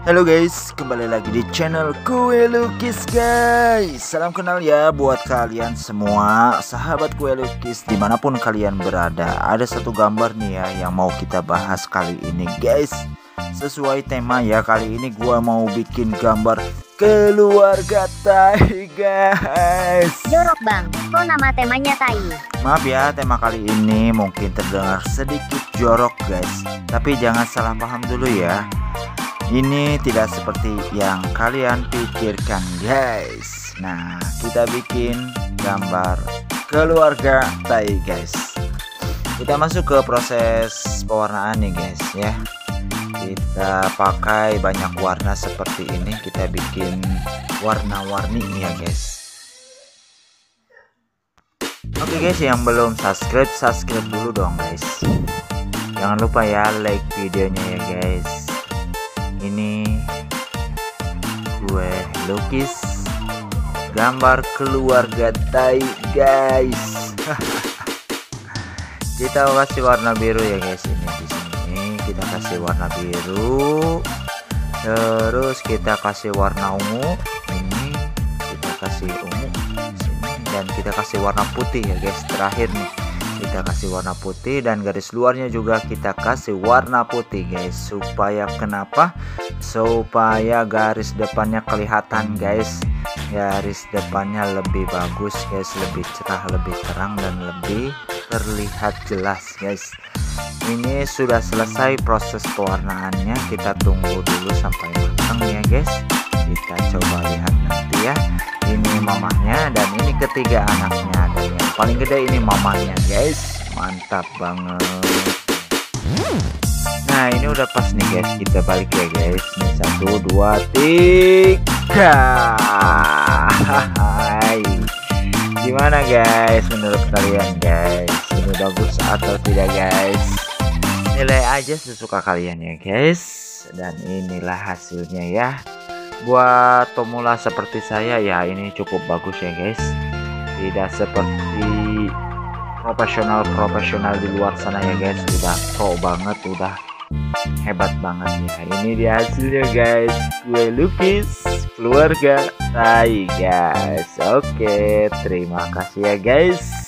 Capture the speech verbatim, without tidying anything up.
Halo guys, kembali lagi di channel Kue Lukis guys. Salam kenal ya buat kalian semua, sahabat Kue Lukis dimanapun kalian berada. Ada satu gambar nih ya yang mau kita bahas kali ini guys. Sesuai tema ya, kali ini gua mau bikin gambar keluarga Tai guys. Jorok bang, kok nama temanya Tai? Maaf ya, tema kali ini mungkin terdengar sedikit jorok guys, tapi jangan salah paham dulu ya. Ini tidak seperti yang kalian pikirkan guys. Nah, kita bikin gambar keluarga Tai guys. Kita masuk ke proses pewarnaan nih guys ya. Kita pakai banyak warna seperti ini. Kita bikin warna-warni ya guys. Oke guys, yang belum subscribe, subscribe dulu dong guys. Jangan lupa ya like videonya ya guys. Ini gue lukis gambar keluarga Tai guys. Kita kasih warna biru ya guys. Ini di sini kita kasih warna biru, terus kita kasih warna ungu. Ini kita kasih ungu sini, dan kita kasih warna putih ya guys. Terakhir nih kita kasih warna putih, dan garis luarnya juga kita kasih warna putih guys. Supaya kenapa? Supaya garis depannya kelihatan guys. Garis depannya lebih bagus guys, lebih cerah, lebih terang, dan lebih terlihat jelas guys. Ini sudah selesai proses pewarnaannya. Kita tunggu dulu sampai matang ya guys. Kita coba lihat nanti ya. Ini mamahnya, dan ini ketiga anaknya, dan yang paling gede ini mamahnya guys. Mantap banget. Nah, ini udah pas nih guys. Kita balik ya guys. Nih satu dua tiga. Hai, gimana guys menurut kalian guys? Ini bagus atau tidak guys? Nilai aja sesuka kalian ya guys. Dan inilah hasilnya ya. Buat pemula seperti saya ya, ini cukup bagus ya guys. Tidak seperti profesional-profesional di luar sana ya guys. Udah pro banget, udah hebat banget ya. Ini dia hasilnya guys. Gue lukis keluarga Tai guys. Oke, terima kasih ya guys.